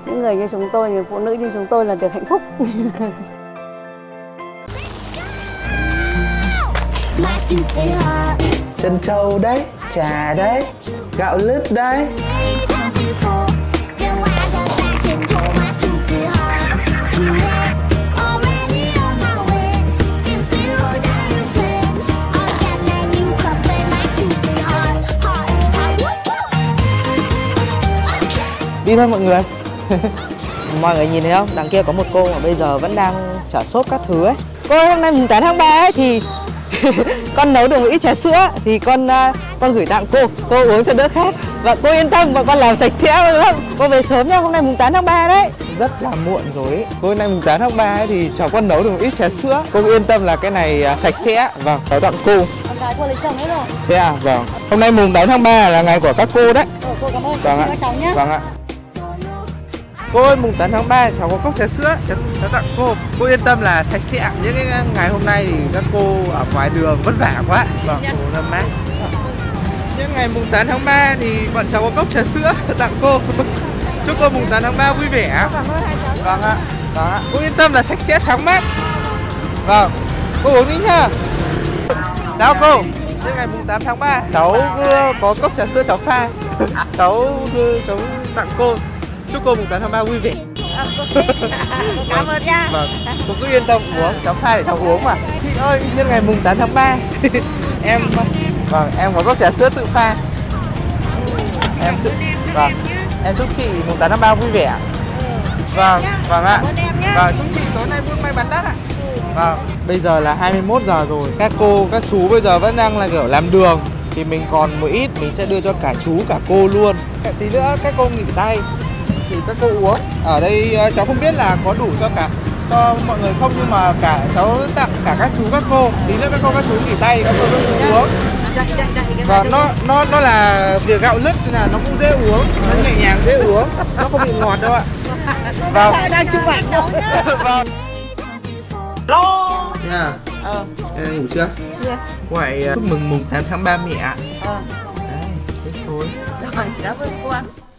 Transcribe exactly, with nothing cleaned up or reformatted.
Những người như chúng tôi, những phụ nữ như chúng tôi là được hạnh phúc. Trân châu đấy, trà đấy, gạo lứt đấy. Đi thôi mọi người. Mọi người nhìn thấy không? Đằng kia có một cô mà bây giờ vẫn đang chở xốp các thứ ấy. Cô ơi, hôm nay mùng tám tháng ba ấy thì con nấu được một ít trà sữa thì con uh, con gửi tặng cô, cô uống cho đỡ khát. Và cô yên tâm và con làm sạch sẽ đúng không? Cô về sớm nha, hôm nay mùng tám tháng ba đấy. Rất là muộn rồi ấy. Cô hôm nay mùng tám tháng ba ấy thì cháu con nấu được một ít trà sữa. Cô yên tâm là cái này uh, sạch sẽ. Vâng, cháu tặng cô. Con gái cô lấy chồng hết rồi. Thế à? Vâng. Hôm nay mùng tám tháng ba là ngày của các cô đấy. Rồi, cô cảm ơn. Vâng ạ. Các cháu nhé. Vâng ạ. Cô ơi, mùng tám tháng ba cháu có cốc trà sữa, cháu, cháu tặng cô. Cô yên tâm là sạch sẽ. Những cái ngày hôm nay thì các cô ở ngoài đường vất vả quá. Vâng, cô lâm mát. Những ngày mùng tám tháng ba thì bọn cháu có cốc trà sữa tặng cô. Chúc cô mùng tám tháng ba vui vẻ. Cảm ơn hai cháu. Vâng ạ. Vâng ạ. Cô yên tâm là sạch sẽ thoáng mát. Vâng, cô uống đi nhá. Chào cô. Những ngày mùng tám tháng ba cháu có cốc trà sữa cháu pha. Cháu cháu tặng cô. Chúc cô mùng tám tháng ba vui vẻ. À, cô cảm ơn nha. Vâng, cô cứ yên tâm uống, cháu pha để cháu uống mà. Chị ơi, nhân ngày mùng tám tháng ba em vâng, em có cốc trà sữa tự pha. Em chúc vâng, em chúc chị mùng tám tháng ba vui vẻ. Vâng, vâng ạ. Vâng, chúc chị tối nay buôn may bán đắt ạ. Vâng, bây giờ là hai mươi mốt giờ rồi. Các cô, các chú bây giờ vẫn đang là kiểu làm đường. Thì mình còn một ít, mình sẽ đưa cho cả chú, cả cô luôn. Tí nữa các cô nghỉ tay thì các cô uống. Ở đây cháu không biết là có đủ cho cả cho mọi người không, nhưng mà cả cháu tặng cả các chú các cô. Tí nữa các cô các chú nghỉ tay các cô các chú uống. Và nó nó nó là việc gạo lứt nên là nó cũng dễ uống, nó nhẹ nhàng dễ uống, nó không bị ngọt đâu ạ. Vâng. Đang chụp ảnh đâu. Vâng. Lo. Nha. Ờ. Em ngủ chưa? Chưa. Ngoại chúc mừng mùng tám tháng ba mẹ ạ. Ờ. Đấy, thế thôi. Rồi, cảm ơn cô.